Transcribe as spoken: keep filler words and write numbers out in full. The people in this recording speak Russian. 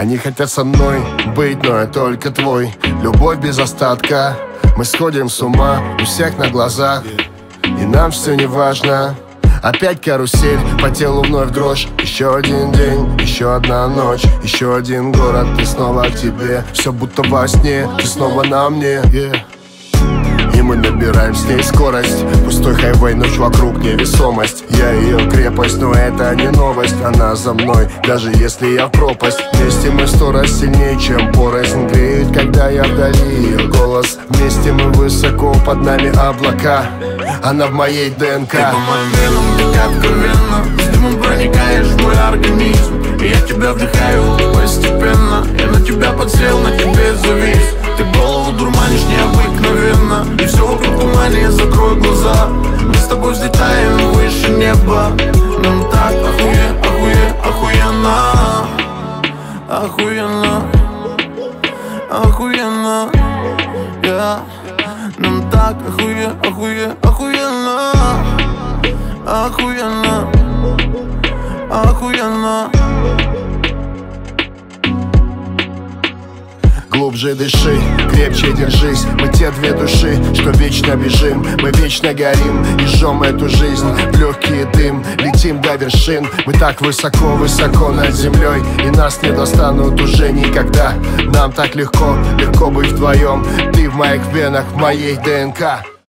Они хотят со мной быть, но я только твой. Любовь без остатка. Мы сходим с ума у всех на глазах, и нам все не важно. Опять карусель, по телу вновь дрожь. Еще один день, еще одна ночь, еще один город, и снова к тебе. Все будто во сне, ты снова на мне, yeah. И мы набираем с ней скорость. Пустой хайвей, ночь вокруг, невесомость. Я ее крепость, но это не новость. Она за мной, даже если я в пропасть. Вместе мы сто раз сильнее, чем порознь. Греет, когда я вдали ее голос. Вместе мы высоко, под нами облака. Она в моей ДНК. Ты по моим венам, так откровенно. С дымом проникаешь в мой организм, и я тебя вдыхаю постепенно. Я на тебя подсел, на тебе завис. Ты голову дурманишь необыкновенно, и все вокруг тумане, закрой глаза. Мы с тобой взлетаем выше неба. Нам так охуе, охуе, охуенно. Охуенно, охуенно, yeah. Нам так охуе, охуе, охуенно. Охуенно, охуенно. Глубже дыши, крепче держись. Мы те две души, что вечно бежим. Мы вечно горим и жжем эту жизнь в легкий дым. Летим до вершин, мы так высоко-высоко над землей, и нас не достанут уже никогда. Нам так легко, легко быть вдвоем. Ты в моих венах, в моей ДНК.